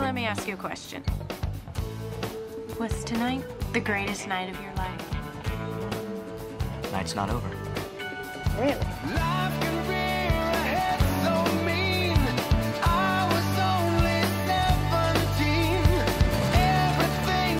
let me ask you a question. Was tonight the greatest night of your life? Night's not over. Really?